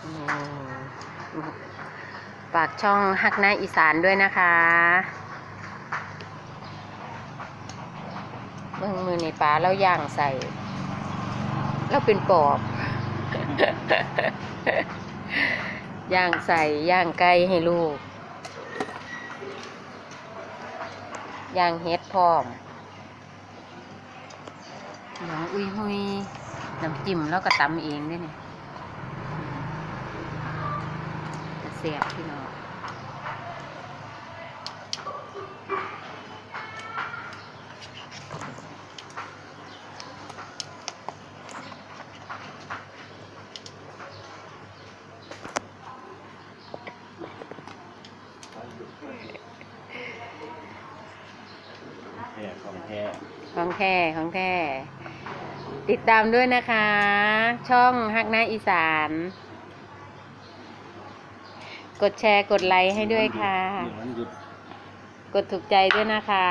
ฝากช่องฮักนาอีสานด้วยนะคะมือในปลาเราย่างใส่เราเป็นปอบ ย่างใส่ย่างไก่ให้ลูกย่างเฮ็ดพร้อมน้องอุ้ยหุยน้ำจิ้มแล้วก็ตำเองด้วยเนี่ยเสียบพี่น้องของแท้ติดตามด้วยนะคะ ช่องฮักนาอีสานกดแชร์กดไลค์ให้ด้วยค่ะกดถูกใจด้วยนะคะ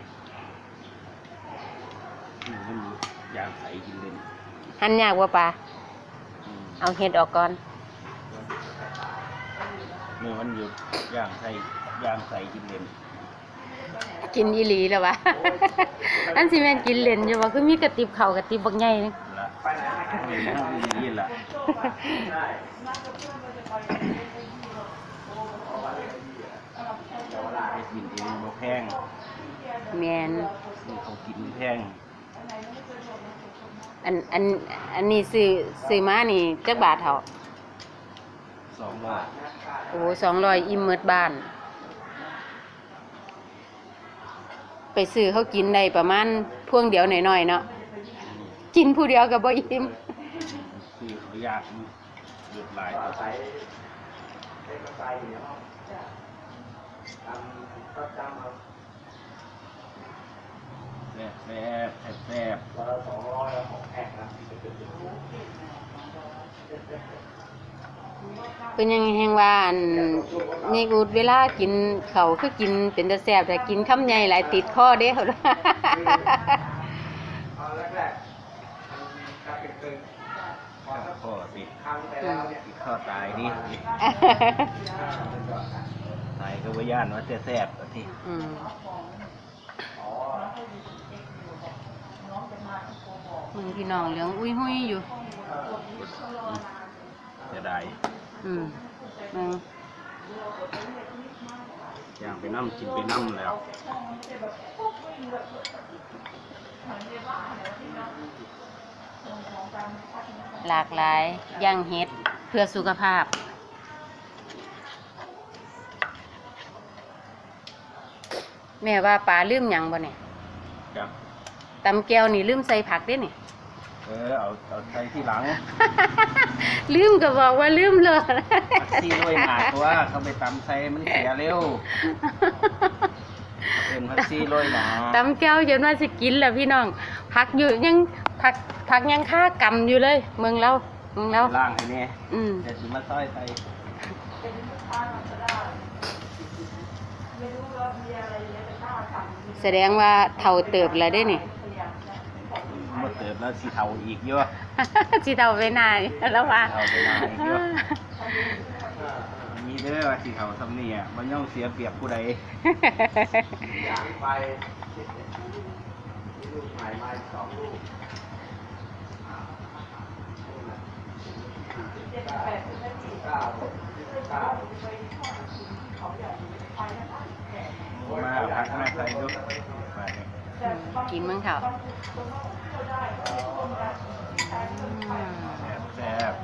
หั่นยากว่าปะเอาเห็ดออกก่อนเมื่อวันหยุดย่างใส่กินเล่นกินอีหลีแล้ววะ อันสิแม่นกินเล่นอยู่ว่าคือมีกระติบเข่ากระติบบักใหญ่นึงละไม่ห้องอีละไปกินเองบ่แพงแม่นเขากินแพงอันนี้ซื้อมานี่จักบาทเท่า 200 โอ้200อิ่มหมดบ้านไปซื้อเขากินได้ประมาณพวงเดียวหน่อยๆเนาะกินผู้เดียวก็บ่อิ่มซื้อเขายากเลือดหลายต่อไปแซ่บเป็นยังแฮงว่านี่กูเวลากินเขาคือกินเป็นตาแซ่บแต่กินคำใหญ่หลายติดคอเด้เขาข้อติดข้อตายนี่ตายก็ว่าย่านว่าจะแซ่บทีมึงพี่น้องเหลืองอุ้ยหุยอยู่จะได้มึงย่างไปน้ำกินไปน้ำแล้วหลากหลายย่างเฮ็ดเพื่อสุขภาพแม่ว่าปลาลืมหยังบ่เนี่ยตำแก้วนี่ลืมใส่ผักได้เนี่ยเอาใส่ที่หลังลืมก็บอกว่าลืมเลยซีโรยหนาตัวเขาไปตำใส่มันเสียเร็วเป็นพักซีโรยหนาตำแก้วจนว่าสิกินแล้วพี่น้องผักอยู่ยังผักยังค่ากำอยู่เลยเมืองเราล่างไอ้นี่เดี๋ยวจะมาต้อยไปแสดงว่าเท่าเติบแล้วได้นี่มาเติบแล้วสีเทาอีกเยอะสีเทาไปนานแล้วว่าเทาไปนานอีกเยอะมีเด้อสีเทาทำนี่อ่ะมันย่อมเสียเปรียบผู้ใดย่างไปลูกใหม่มา2 ลูกมาพักมาใส่ลูกกินมั้งเถอะแซ่บ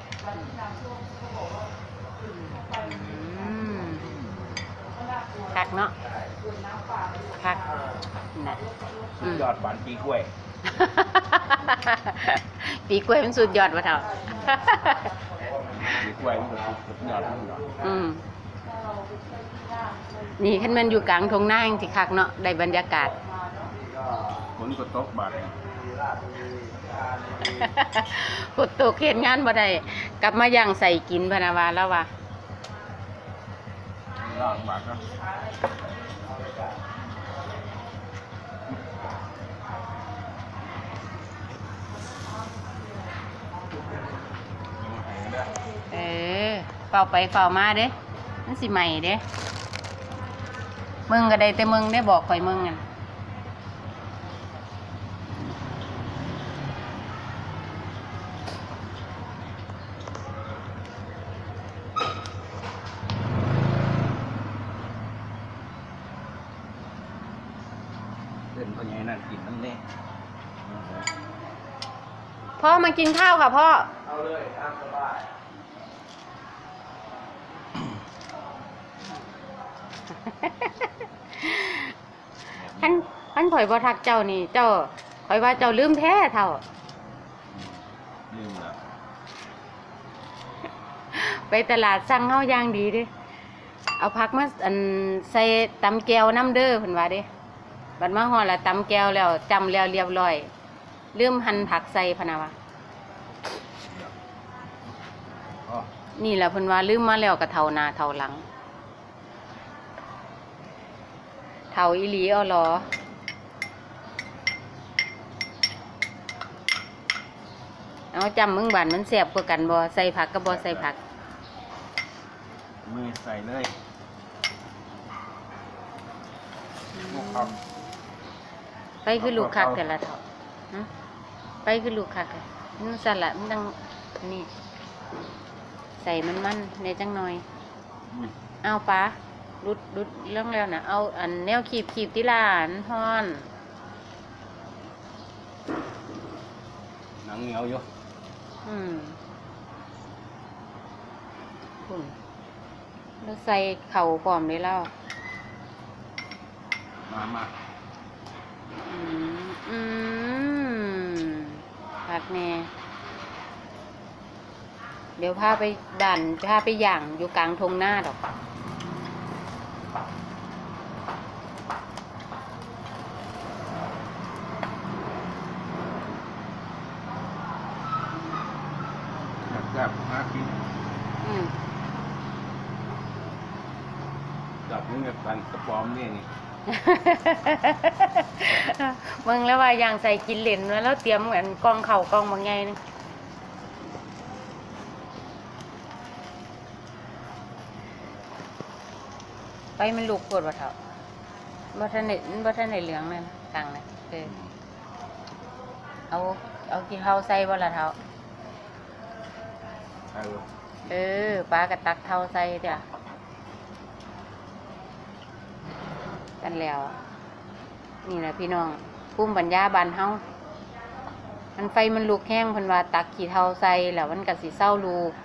ผักเนาะผักน่ะยอดหวานปีกล้วยปีกล้วยมันสุดยอดวะเถอะปีกล้วยมันก็สุดยอดนี่ขึ้นมันอยู่กลางทงหน้าที่คักเนาะได้บรรยากาศฝนก็ตกบาดฝนตกเฮ็ดงานบ่ได้กลับมาย่างใส่กินพะนะวาแล้วว่าล่างบาดนะเฝ้าไปเฝ้ามาเด้มันสิใหม่เด้มึงก็ได้แต่มึงได้บอกข่อยมึงอ่ะเดินพ่อใหญ่นั่นกินน้ำเน่พ่อมากินข้าวค่ะพ่อเอาเลยตามสบายท่านข่อยบ่ทักเจ้านี่เจ้าข่อยว่าเจ้าลืมแท้เท่าลืมแล้วไปตลาดสั่งเฮาอย่างดีเด้เอาผักมาอันใส่ตำแก้วน้ำเด้อเพิ่นว่าเด้บัดมาฮอดละตำแก้วแล้วจำแล้วเรียบร้อยลืมหั่นผักใส่พะนะวะอ๋อนี่แหละเพิ่นว่าลืมมาแล้วก็เท่าหน้าเท่าหลังเท่าอีหลีเอาหรอเอาจำมึงบานมันแซ่บกว่ากันบ่ใส่ผักกับบ่ใส่ผักมือใส่เลยลูกครับไปคือลูกคักแต่ละเท่าฮะไปคือลูกคักอะมันสั่นละมันดังนี่ใส่มันในจังหน่อย เอาปะรุดเรื่องแล้วนะเอาอันแนวขีบที่ร้านฮอนหนังเหนียวอยู่คุณแล้วใส่เข่าพร้อมเลยแล้วมาผักแน่เดี๋ยวพาไปด่านพาไปย่างอยู่กลางทงหน้าดอกแซ่บๆมากินจับมือกันกระป๋อมนี่นี่มึงแล้วว่าย่างใส่กินเหรนแล้วเตรียมเหมือนกองเข่ากองบางไงนึงไปมันลูกโคตรบ่เท่าบ่ทันได้เหลืองนั่นกลางนะเอากี่เท่าใส่บ่ละเท่าปลากระตักเท่าใส่เด้อกันแล้วนี่แหละพี่น้องภูมิปัญญาบ้านเฮามันไฟมันลุกแห้งเพิ่นว่าตักขี้เท่าใส่แล้วมันก็สิเศร้าลูก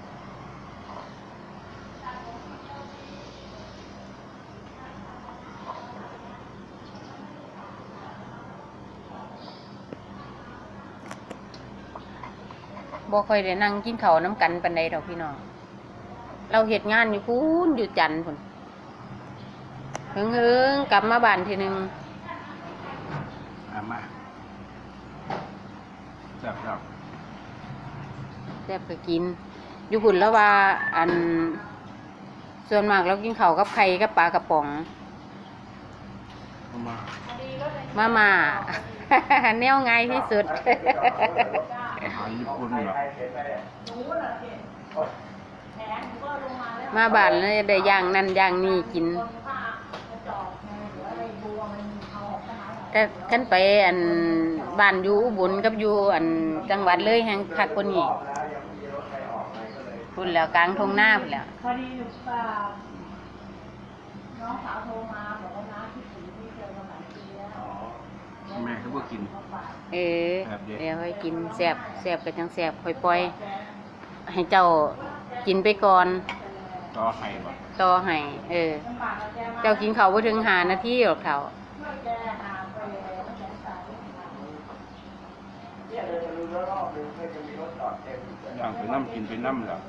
บ่ค่อยได้นั่งกินข้าวน้ำกันปานใดดอกพี่น้องเราเฮ็ดงานอยู่พู้นอยู่จันทน์พุ่นเฮิงกลับมาบ้านทีนึงมาแซ่บก็กินอยู่พุ่นแล้วว่าอันส่วนมากเรากินข้าวกับไข่กับปลากระป๋องมา แนวง่ายที่สุดอาหารญี่ปุ่นแบบมาบ้านแล้วได้ย่างนั่นย่างนี่กินกันไปอันบ้านอยู่อุบลกับอยู่อันจังหวัดเลยแห่งคักคนนี้พุ่นแล้วกลางทงหน้าพุ่นแล้วพอดีน้องสาวโทรมาบอกว่าน้าคิดถึงที่เจอมาหลายปีแล้วแม่เขาบอกกินเดี๋ยวค่อยกินแซ่บก็จังแซ่บค่อยปล่อยให้เจ้ากินไปก่อนต่อให้บ่ต่อให้เจ้ากินข้าวบ่ถึง5 นาทีหรอกเฒ่าย่างไปน้ำกินไปน้ำแล้ว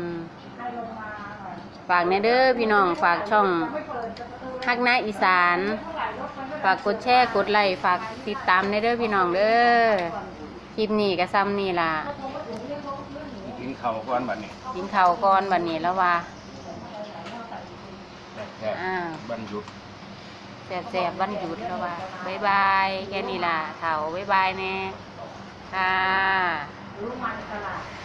ฝากแน่เด้อพี่น้องฝากช่องฮักนาอีสานฝากกดแชร์กดไลค์ฝากติดตามแน่เด้อพี่น้องเด้อคลิปนี้ก็ซ้ำนี่ล่ะกินข้าวก่อนบัดนี้กินข้าวก่อนบัดนี้แล้วว่าแซ่บๆวันหยุดแซ่บๆวันหยุดแล้วว่าบ๊ายบายแค่นี้ล่ะเฒ่าบ๊ายบายแน่ค่ะ